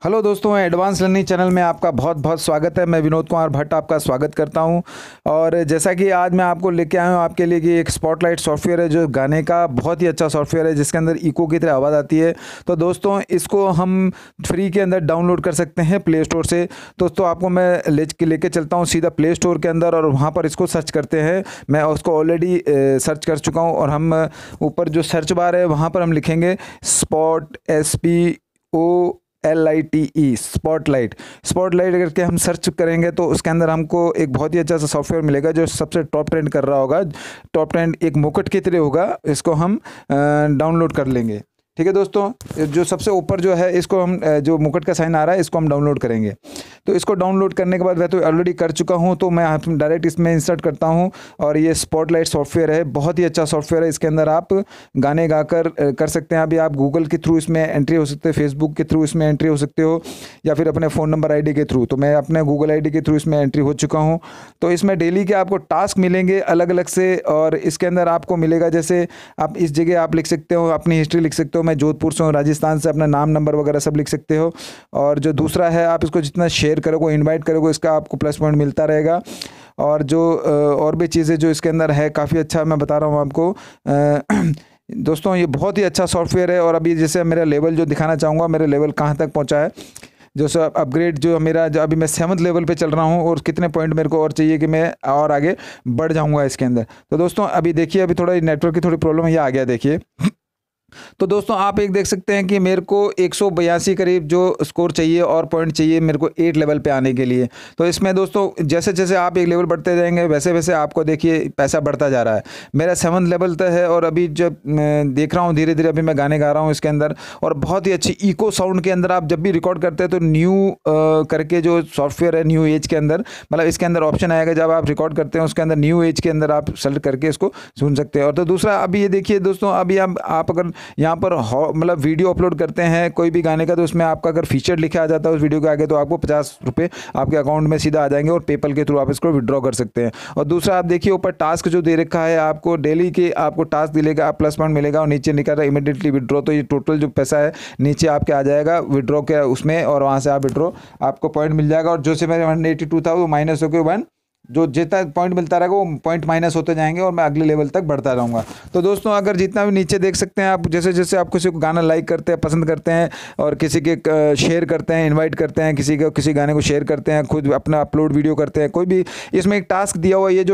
Hello दोस्तों, advance learning channel में आपका बहुत बहुत स्वागत है। मैं विनोद कुमार भट्ट आपका स्वागत करता हूं। और जैसा कि आज मैं आपको लेके आया हूं आपके लिए कि एक स्पॉटलाइट सॉफ्टवेयर है जो गाने का बहुत ही अच्छा सॉफ्टवेयर है, जिसके अंदर इको की तरह आवाज़ आती है। तो दोस्तों इसको हम फ्री के अंदर डाउनलोड कर सकते हैं प्ले स्टोर से। दोस्तों आपको मैं लेके चलता हूँ सीधा प्ले स्टोर के अंदर और वहाँ पर इसको सर्च करते हैं। मैं उसको ऑलरेडी सर्च कर चुका हूँ और हम ऊपर जो सर्च बार है वहाँ पर हम लिखेंगे SPOTLITE स्पॉटलाइट। स्पॉटलाइट करके हम सर्च करेंगे तो उसके अंदर हमको एक बहुत ही अच्छा सा सॉफ्टवेयर मिलेगा जो सबसे टॉप ट्रेंड कर रहा होगा। टॉप ट्रेंड एक मुकुट की तरह होगा, इसको हम डाउनलोड कर लेंगे। ठीक है दोस्तों, जो सबसे ऊपर जो है इसको हम जो मुकुट का साइन आ रहा है इसको हम डाउनलोड करेंगे। तो इसको डाउनलोड करने के बाद मैं तो ऑलरेडी कर चुका हूं, तो मैं डायरेक्ट इसमें इंसर्ट करता हूं। और ये स्पॉटलाइट सॉफ्टवेयर है, बहुत ही अच्छा सॉफ्टवेयर है। इसके अंदर आप गाने गाकर कर सकते हैं। अभी आप गूगल के थ्रू इसमें एंट्री हो सकते हैं, फेसबुक के थ्रू इसमें एंट्री हो सकते हो, या फिर अपने फ़ोन नंबर ID के थ्रू। तो मैं अपने गूगल ID के थ्रू इसमें एंट्री हो चुका हूँ। तो इसमें डेली के आपको टास्क मिलेंगे अलग अलग से, और इसके अंदर आपको मिलेगा जैसे आप इस जगह आप लिख सकते हो, अपनी हिस्ट्री लिख सकते हो। मैं जोधपुर से हूँ, राजस्थान से, अपना नाम नंबर वगैरह सब लिख सकते हो। और जो दूसरा है, आप इसको जितना शेयर करोगे, इनवाइट करोगे, इसका आपको प्लस पॉइंट मिलता रहेगा। और जो और भी चीज़ें जो इसके अंदर है काफ़ी अच्छा मैं बता रहा हूँ आपको। दोस्तों ये बहुत ही अच्छा सॉफ्टवेयर है। और अभी जैसे मेरा लेवल जो दिखाना चाहूँगा, मेरे लेवल कहाँ तक पहुँचा है। जो सो अपग्रेड जो मेरा जो अभी मैं 7th लेवल पे चल रहा हूँ, और कितने पॉइंट मेरे को और चाहिए कि मैं और आगे बढ़ जाऊँगा इसके अंदर। तो दोस्तों अभी देखिए, अभी थोड़ा नेटवर्क की थोड़ी प्रॉब्लम ये आ गया, देखिए। तो दोस्तों आप एक देख सकते हैं कि मेरे को 182 करीब जो स्कोर चाहिए और पॉइंट चाहिए मेरे को 8 लेवल पे आने के लिए। तो इसमें दोस्तों जैसे जैसे आप एक लेवल बढ़ते जाएंगे वैसे वैसे आपको देखिए पैसा बढ़ता जा रहा है। मेरा 7th लेवल तक है, और अभी जब मैं देख रहा हूँ धीरे धीरे अभी मैं गाने गा रहा हूँ इसके अंदर। और बहुत ही अच्छी इको साउंड के अंदर आप जब भी रिकॉर्ड करते हैं तो न्यू करके जो सॉफ्टवेयर है, न्यू एज के अंदर, मतलब इसके अंदर ऑप्शन आएगा जब आप रिकॉर्ड करते हैं उसके अंदर न्यू एज के अंदर आप सेलेक्ट करके इसको सुन सकते हैं। और तो दूसरा अभी ये देखिए दोस्तों, अभी आप अगर यहाँ पर मतलब वीडियो अपलोड करते हैं कोई भी गाने का, तो उसमें आपका अगर फीचर लिखा आ जाता है उस वीडियो के आगे, तो आपको 50 रुपये आपके अकाउंट में सीधा आ जाएंगे, और पेपल के थ्रू आप इसको विड्रॉ कर सकते हैं। और दूसरा आप देखिए ऊपर टास्क जो दे रखा है, आपको डेली के आपको टास्क दिलेगा, आप प्लस पॉइंट मिलेगा, और नीचे लिखा था इमीडिएटली विड्रॉ। तो ये टोटल जो पैसा है नीचे आपके आ जाएगा विड्रॉ के उसमें, और वहाँ से आप विड्रॉ आपको पॉइंट मिल जाएगा। और जो से मेरे 182 था वो माइनस होकर 1, जो जितना पॉइंट मिलता रहेगा वो पॉइंट माइनस होते जाएंगे, और मैं अगले लेवल तक बढ़ता रहूँगा। तो दोस्तों अगर जितना भी नीचे देख सकते हैं आप, जैसे जैसे आप किसी को गाना लाइक करते हैं, पसंद करते हैं, और किसी के शेयर करते हैं, इनवाइट करते हैं, किसी गाने को शेयर करते हैं, खुद अपना अपलोड वीडियो करते हैं, कोई भी इसमें एक टास्क दिया हुआ है। ये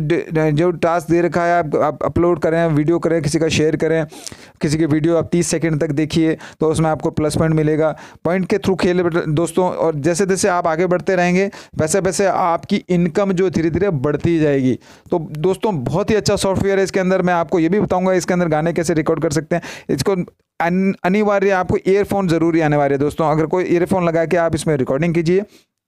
जो टास्क दे रखा है, आप अपलोड करें, वीडियो करें, किसी का शेयर करें, किसी की वीडियो आप 30 सेकेंड तक देखिए, तो उसमें आपको प्लस पॉइंट मिलेगा। पॉइंट के थ्रू खेल दोस्तों, और जैसे जैसे आप आगे बढ़ते रहेंगे वैसे वैसे आपकी इनकम जो धीरे धीरे बढ़ती जाएगी। तो दोस्तों बहुत ही अच्छा सॉफ्टवेयर है। इसके अंदर मैं आपको ये भी बताऊंगा इसके अंदर गाने कैसे रिकॉर्ड कर सकते हैं। इसको अनिवार्य आपको ईयरफोन जरूरी अनिवार्य है दोस्तों। अगर कोई ईयरफोन लगा के आप इसमें रिकॉर्डिंग कीजिए।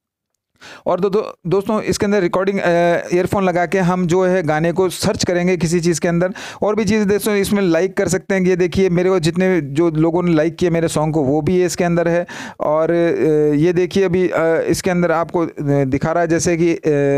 और दोस्तों इसके अंदर रिकॉर्डिंग ईयरफोन लगा के हम जो है गाने को सर्च करेंगे किसी चीज़ के अंदर। और भी चीज़ दोस्तों इसमें लाइक कर सकते हैं। ये देखिए मेरे को जितने जो लोगों ने लाइक किए मेरे सॉन्ग को, वो भी ये इसके अंदर है। और ये देखिए अभी इसके अंदर आपको दिखा रहा है जैसे कि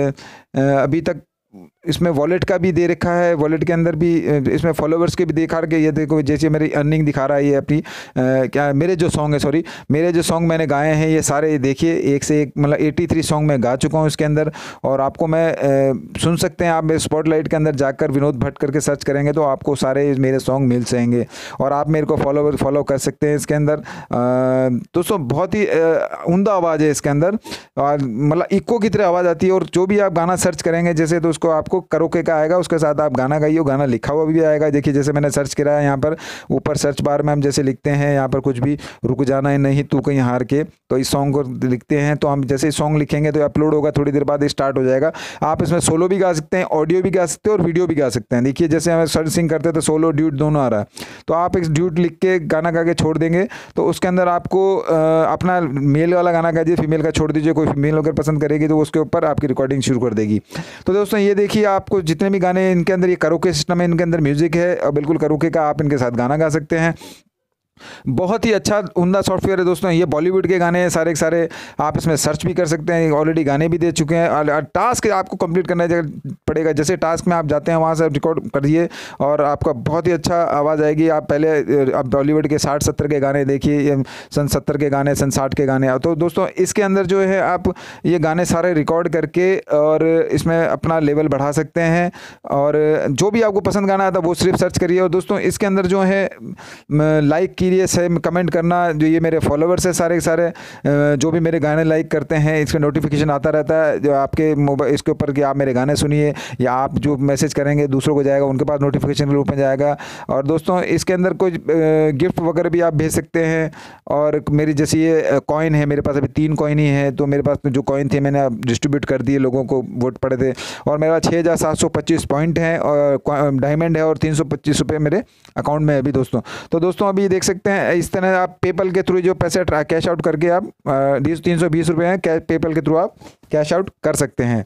अभी तक इसमें वॉलेट का भी दे रखा है। वॉलेट के अंदर भी इसमें फॉलोवर्स के भी दिखा के, ये देखो जैसे मेरी अर्निंग दिखा रहा है। ये अपनी क्या मेरे जो सॉन्ग है, सॉरी मेरे जो सॉन्ग मैंने गाए हैं ये सारे देखिए एक से एक, मतलब 83 सॉन्ग मैं गा चुका हूँ इसके अंदर। और आपको मैं सुन सकते हैं आप स्पॉटलाइट के अंदर जाकर विनोद भट्ट करके सर्च करेंगे तो आपको सारे मेरे सॉन्ग मिल जाएंगे। और आप मेरे को फॉलो कर सकते हैं इसके अंदर। दोस्तों बहुत ही उम्दा आवाज़ है इसके अंदर, और मतलब इको की तरह आवाज़ आती है। और जो भी आप गाना सर्च करेंगे जैसे, तो उसको आपको करोके का आएगा, उसके साथ आप गाना गाइए, गाना लिखा हुआ भी आएगा। देखिए जैसे मैंने सर्च किया है यहाँ पर ऊपर सर्च बार में हम जैसे लिखते हैं यहाँ पर कुछ भी, रुक जाना है नहीं तू कहीं हार के, तो इस सॉन्ग को लिखते हैं। तो हम जैसे सॉन्ग लिखेंगे तो अपलोड होगा, थोड़ी देर बाद स्टार्ट हो जाएगा। आप इसमें सोलो भी गा सकते हैं, ऑडियो भी गा सकते हैं, और वीडियो भी गा सकते हैं। देखिए जैसे हमें सर्चिंग करते हैं तो सोलो ड्यूट दोनों आ रहा है। तो आप एक ड्यूट लिख के गाना गा के छोड़ देंगे, तो उसके अंदर आपको अपना मेल वाला गाना गाइए, फीमेल का छोड़ दीजिए। कोई फीमेल अगर पसंद करेगी तो उसके ऊपर आपकी रिकॉर्डिंग शुरू कर देगी। तो दोस्तों ये देखिए आपको जितने भी गाने इनके अंदर, ये करोके सिस्टम है, इनके अंदर म्यूजिक है, और बिल्कुल करोके का आप इनके साथ गाना गा सकते हैं। बहुत ही अच्छा उम्दा सॉफ्टवेयर है दोस्तों। ये बॉलीवुड के गाने हैं सारे के सारे, आप इसमें सर्च भी कर सकते हैं, ऑलरेडी गाने भी दे चुके हैं। और टास्क आपको कंप्लीट करना पड़ेगा, जैसे टास्क में आप जाते हैं वहाँ से रिकॉर्ड करिए और आपका बहुत ही अच्छा आवाज़ आएगी। आप पहले आप बॉलीवुड के 60-70 के गाने देखिए, सन 70 के गाने, सन 60 के गाने। तो दोस्तों इसके अंदर जो है आप ये गाने सारे रिकॉर्ड करके और इसमें अपना लेवल बढ़ा सकते हैं, और जो भी आपको पसंद गाना आता है वो सिर्फ सर्च करिए। और दोस्तों इसके अंदर जो है लाइक कीजिए, से कमेंट करना। जो ये मेरे फॉलोवर्स है सारे के सारे, जो भी मेरे गाने लाइक करते हैं, इसका नोटिफिकेशन आता रहता है जो आपके मोबाइल इसके ऊपर कि आप मेरे गाने सुनिए, या आप जो मैसेज करेंगे दूसरों को जाएगा, उनके पास नोटिफिकेशन के रूप में जाएगा। और दोस्तों इसके अंदर कुछ गिफ्ट वगैरह भी आप भेज सकते हैं। और मेरी जैसे ये कॉइन है, मेरे पास अभी 3 कॉइन ही है, तो मेरे पास जो कॉइन थे मैंने डिस्ट्रीब्यूट कर दिए, लोगों को वोट पड़े थे। और मेरा 6725 पॉइंट है और डायमंड है, और 325 रुपये मेरे अकाउंट में है अभी दोस्तों। तो दोस्तों अभी देख सकते हैं इस तरह आप पेपल के थ्रू जो पैसे कैश आउट करके आप 320 रुपये हैं पेपल के थ्रू आप कैश आउट कर सकते हैं।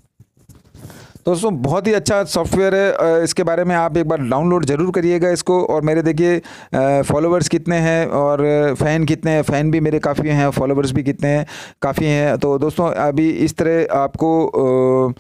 दोस्तों बहुत ही अच्छा सॉफ्टवेयर है, इसके बारे में आप एक बार डाउनलोड ज़रूर करिएगा इसको। और मेरे देखिए फॉलोवर्स कितने हैं और फ़ैन कितने हैं, फ़ैन भी मेरे काफ़ी हैं, फॉलोवर्स भी कितने हैं, काफ़ी हैं। तो दोस्तों अभी इस तरह आपको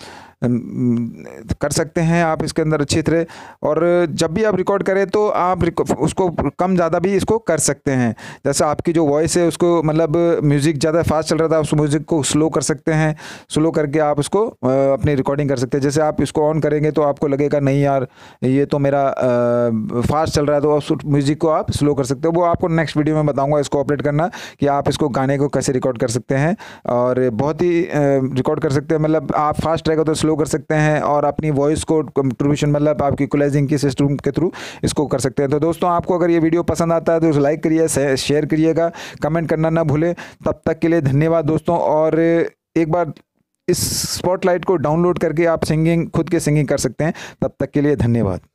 कर सकते हैं आप इसके अंदर अच्छी तरह। और जब भी आप रिकॉर्ड करें तो आप उसको कम ज़्यादा भी इसको कर सकते हैं। जैसे आपकी जो वॉइस है उसको मतलब म्यूज़िक ज़्यादा फास्ट चल रहा था, उस म्यूज़िक को स्लो कर सकते हैं, स्लो करके आप उसको अपनी रिकॉर्डिंग कर सकते हैं। जैसे आप इसको ऑन करेंगे तो आपको लगेगा नहीं यार ये तो मेरा फास्ट चल रहा है, तो उस म्यूज़िक को आप स्लो कर सकते हो। वो आपको नेक्स्ट वीडियो में बताऊँगा इसको ऑपरेट करना, कि आप इसको गाने को कैसे रिकॉर्ड कर सकते हैं। और बहुत ही रिकॉर्ड कर सकते हैं, मतलब आप फास्ट रहेगा तो स्लो कर सकते हैं, और अपनी वॉइस को कंट्रीब्यूशन मतलब आपकी इक्वलाइजिंग की सिस्टम के थ्रू इसको कर सकते हैं। तो दोस्तों आपको अगर ये वीडियो पसंद आता है तो उसे लाइक करिए, शेयर करिएगा, कमेंट करना ना भूलें। तब तक के लिए धन्यवाद दोस्तों। और एक बार इस स्पॉटलाइट को डाउनलोड करके आप सिंगिंग खुद के सिंगिंग कर सकते हैं। तब तक के लिए धन्यवाद।